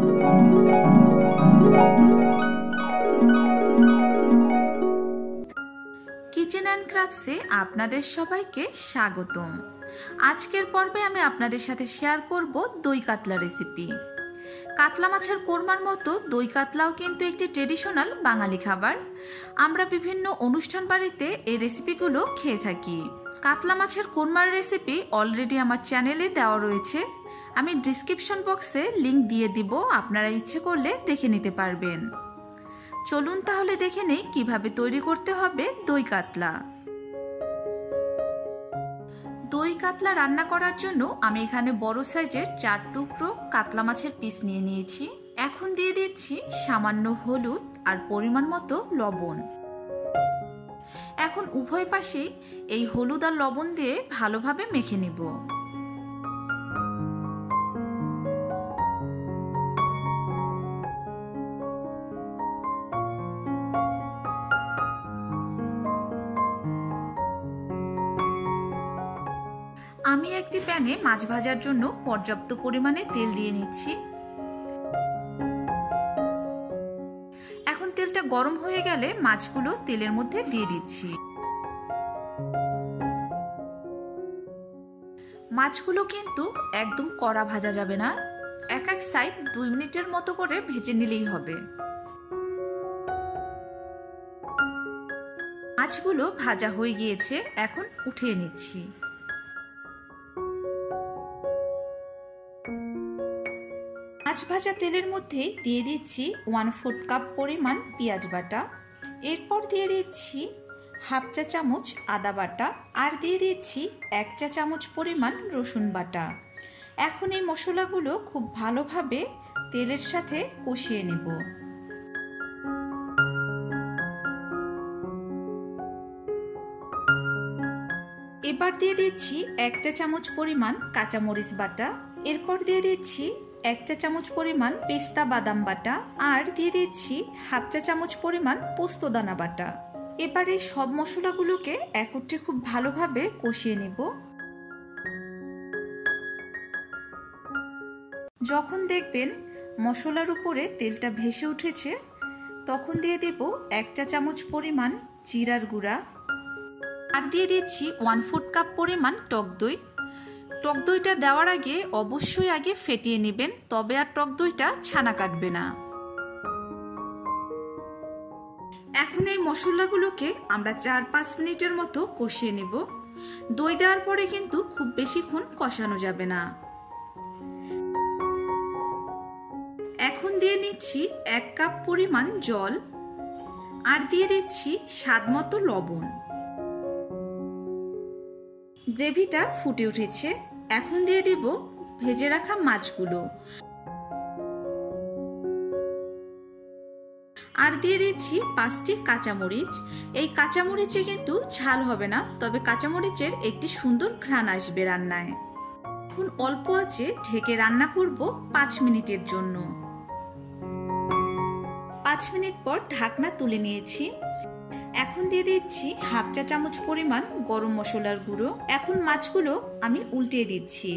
Kitchen and ক্রাফটসে আপনাদের সবাইকে স্বাগতম। আজকের পর্বে আমি আপনাদের সাথে শেয়ার করব দই কাতলা রেসিপি। কাতলা মাছের কোরমার মতো দই কাতলাও কিন্তু একটি ট্রেডিশনাল বাঙালি খাবার। আমরা বিভিন্ন অনুষ্ঠান বাড়িতে এই রেসিপিগুলো খেয়ে থাকি। কাতলা মাছের কোরমার রেসিপি অলরেডি আমার চ্যানেলে দেওয়া রয়েছে, আমি ডিসক্রিপশন বক্সে লিংক দিয়ে দিব, আপনারা ইচ্ছে করলে দেখে নিতে পারবেন। চলুন তাহলে দেখে নেই কিভাবে তৈরি করতে হবে দই কাতলা। দই কাতলা রান্না করার জন্য আমি এখানে বড় সাইজের 4 টুকরো কাতলা মাছের পিস নিয়ে নিয়েছি। এখন দিয়ে দিচ্ছি সামান্য হলুদ আর পরিমাণ মতো লবণ। এখন উভয় পাশেই এই হলুদ আর লবণ দিয়ে ভালোভাবে মেখে নিব। আমি একটি প্যানে মাছ ভাজার জন্য পর্যাপ্ত পরিমাণে তেল দিয়ে নিচ্ছি। এখন তেলটা গরম হয়ে গেলে মাছগুলো তেলের মধ্যে দিয়ে দিচ্ছি। মাছগুলো কিন্তু একদম কড়া ভাজা যাবে না, এক এক সাইড 2 মিনিটের মতো করে ভেজে নিলেই হবে। মাছগুলো ভাজা হয়ে গিয়েছে, এখন উঠিয়ে নিচ্ছি। মাছ ভাজা তেলের মধ্যে দিয়ে দিচ্ছি 1/4 কাপ পরিমাণ পেঁয়াজ বাটা, এরপর দিয়ে দিচ্ছি 1/2 চা চামচ আদা বাটা, আর দিয়ে দিচ্ছি 1 চা চামচ পরিমাণ রসুন বাটা। এখন এই মশলাগুলো খুব ভালোভাবে তেলের সাথে কষিয়ে নেব। এবার দিয়ে দিচ্ছি 1 চা চামচ পরিমাণ কাঁচামরিচ বাটা, এরপর দিয়ে দিচ্ছি 1 চা চামচ পরিমাণ পেস্তা বাদাম বাটা, আর দিয়ে দিচ্ছি 1/2 চা চামচ পরিমাণ পোস্ত দানা বাটা। এবার এই সব মশলাগুলোকে একত্রে খুব ভালোভাবে কষিয়ে নেব। যখন দেখবেন মশলার উপরে তেলটা ভেসে উঠেছে, তখন দিয়ে দেব 1 চা চামচ পরিমাণ জিরার গুঁড়া, আর দিয়ে দিচ্ছি 1/4 কাপ পরিমাণ টক দই। টক দইটা দেওয়ার আগে অবশ্যই আগে ফেটিয়ে নেবেন, তবে আর টক দইটা ছানা কাটবে না। এখন এই মশলাগুলোকে আমরা 4-5 মিনিটের মতো কষিয়ে নেব। দই দেওয়ার পরে কিন্তু খুব বেশিক্ষণ কষানো যাবে না। এখন দিয়ে নিচ্ছি 1 কাপ পরিমাণ জল, আর দিয়ে দিচ্ছি স্বাদ মতো লবণ। গ্রেভিটা ফুটে উঠেছে, এখন দিয়ে দেব ভেজে রাখা মাছগুলো, আর দিয়ে দিচ্ছি 5টি কাঁচামরিচ। এই কাঁচামরিচে কিন্তু ঝাল হবে না, তবে কাঁচামরিচের একটি সুন্দর ঘ্রাণ আসবে রান্নায়। এখন অল্প আঁচে ঢেকে রান্না করব 5 মিনিটের জন্য। 5 মিনিট পর ঢাকনা তুলে নিয়েছি। এখন দিয়ে দিচ্ছি 1/2 চা চামচ পরিমাণ গরম মশলার গুঁড়ো। এখন মাছগুলো আমি উল্টিয়ে দিচ্ছি।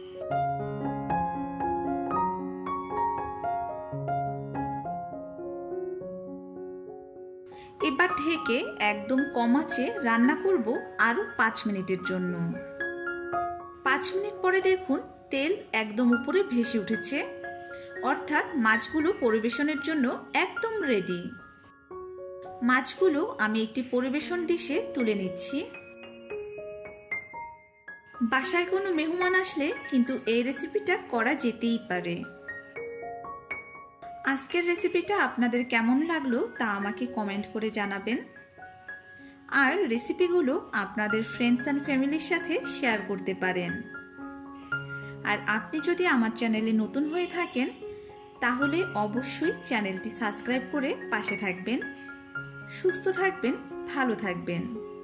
এবার ঢেকে একদম কম আঁচে রান্না করব আরো 5 মিনিটের জন্য। 5 মিনিট পরে দেখুন তেল একদম উপরে ভেসে উঠেছে, অর্থাৎ মাছগুলো পরিবেশনের জন্য একদম রেডি। মাছগুলো আমি একটি পরিবেশন ডিশে তুলে নিচ্ছি। বাসায় কোনো মেহমান আসলে কিন্তু এই রেসিপিটা করা যেতেই পারে। আজকের রেসিপিটা আপনাদের কেমন লাগলো তা আমাকে কমেন্ট করে জানাবেন, আর রেসিপিগুলো আপনাদের ফ্রেন্ডস অ্যান্ড ফ্যামিলির সাথে শেয়ার করতে পারেন। আর আপনি যদি আমার চ্যানেলে নতুন হয়ে থাকেন, তাহলে অবশ্যই চ্যানেলটি সাবস্ক্রাইব করে পাশে থাকবেন। সুস্থ থাকবেন, ভালো থাকবেন।